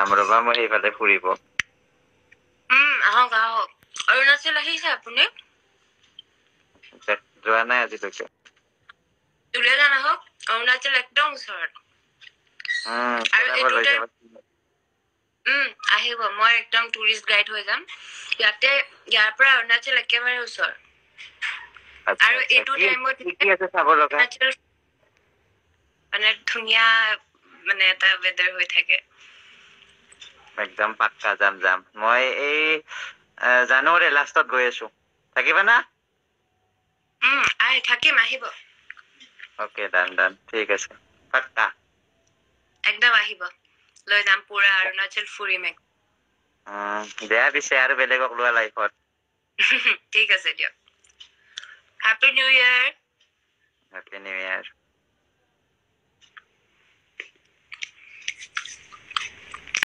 যাম ৰবা মই সেইফালে ফুৰিব আহক আহক অৰুণাচল আহিছে আপুনি যোৱা নাই আজিলৈকে তুলে যান আহক অৰুণাচল একদম ওচৰত আৰু আহিব মই একদম টুৰিষ্ট গাইড হৈ যাম ইয়াৰ পৰা অৰুণাচল একেবাৰে ওচৰ আৰু এইটো টাইমত মানে ধুনীয়া মানে এটা ৱেডাৰ হৈ থাকে একদম পাক্কা যাম মই এই জানুৱাৰী লাষ্টত গৈ আছো থাকিবা না থাকিম আহিব ওকে ডান ঠিক আছে পাক্কা একদম আহিব লৈ যাম পুৰা অৰুণাচল ফুৰিম বেয়া পিছে আৰু বেলেগক লোৱা লাইফত ঠিক আছে দিয়ক হেপী নিউ ইয়াৰ